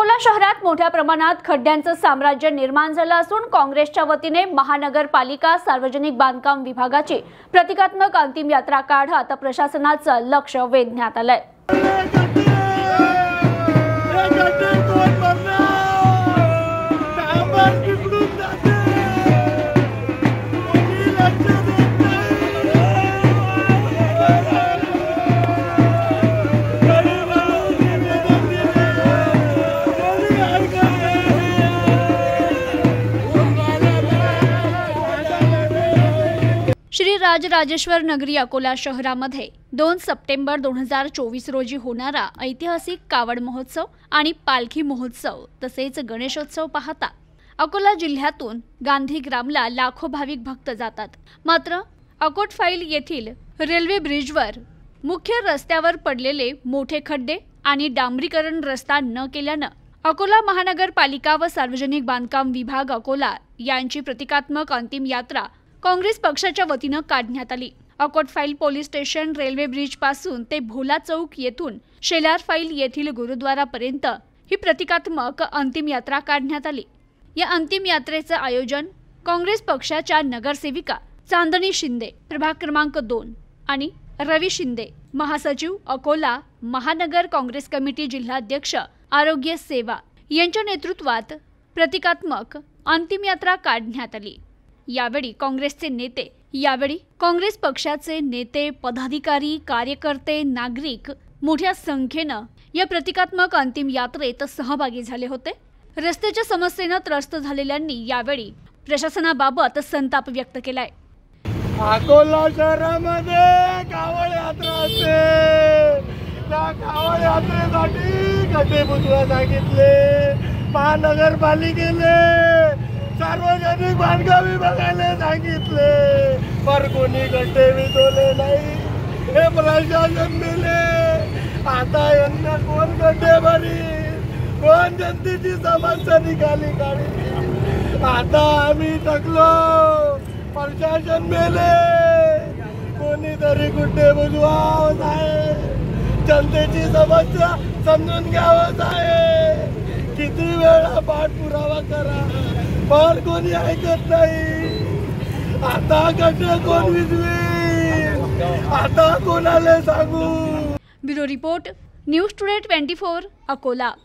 अकोला शहरात मोठ्या प्रमाणात खड्ड्यांचं साम्राज्य निर्माण झालं असून काँग्रेसच्या वतीने महानगरपालिका सार्वजनिक बांधकाम विभागाची प्रतिकात्मक अंतिम यात्रा काढत प्रशासनाचं लक्ष वेधण्यात आलंय। श्री राजराजेश्वर नगरी अकोला शहरामध्ये 2 सप्टेंबर 2024 रोजी होणारा ऐतिहासिक कावड महोत्सव आणि पालखी महोत्सव तसेच गणेशोत्सव पाहता अकोला जिल्ह्यातून गांधीग्रामला लाखो भाविक भक्त जातात। मात्र अकोटफाईल येथील रेल्वे ब्रिजवर मुख्य रस्त्यावर पडलेले मोठे खड्डे आणि डांबरीकरण रस्ता न केल्याने अकोला महानगरपालिका व सार्वजनिक बांधकाम विभाग अकोला यांची प्रतिकात्मक अंतिम यात्रा काँग्रेस पक्षाच्या वतीने काढण्यात आली। Akotfile police station railway bridge पासून ते भोला चौक येथून शेलारफाईल येथील गुरुद्वारापर्यंत ही प्रतिकात्मक अंतिम यात्रा काढण्यात आली। या अंतिम यात्रेचे आयोजन काँग्रेस पक्षाच्या नगरसेविका चांदणी शिंदे प्रभाग क्रमांक 2 आणि रवी शिंदे महासचिव अकोला महानगर काँग्रेस कमिटी जिल्हाध्यक्ष आरोग्य सेवा यांच्या नेतृत्वात प्रतिकात्मक अंतिम यात्रा काढण्यात आली। यावेळी काँग्रेस पक्षाचे नेते पदाधिकारी कार्यकर्ते नागरिक मोठ्या संख्येने या प्रतिकात्मक अंतिम यात्रेत सहभागी झाले होते। रस्त्याच्या समस्येने त्रस्त झालेल्यांनी यावेळी प्रशासनाबाबत संताप व्यक्त केलाय। अकोला शहरामध्ये कावड यात्रा असते, त्या कावड यात्रेसाठी खड्डे बुजवा सांगितले, महानगरपालिकेने सार्वजनिक बांधकाम विभागाने सांगितले, पर कोणी खड्डे विजवले नाही। हे प्रशासन मिले, आता यांना कोण खड्डे भरी, कोण जनतेची समस्या निकाली काढी। आता आम्ही थकलो, प्रशासन मेले, कोणीतरी खड्डे बुजवावं आहे, जनतेची समस्या समजून घ्यावं आहे। किती वेळा पाठपुरावा करा पण कोणी ऐकत नाही। आता खड्डे कोण विजवेल, आता कोणाला सांगू। Bureau report news today 24 Akola.